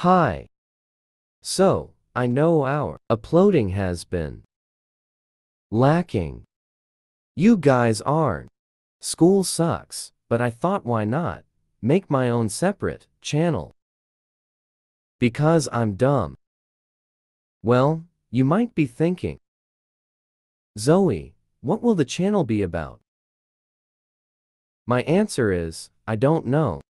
Hi. So, I know our uploading has been lacking. You guys aren't. School sucks, but I thought why not make my own separate channel? Because I'm dumb. Well, you might be thinking, Zoe, what will the channel be about? My answer is, I don't know.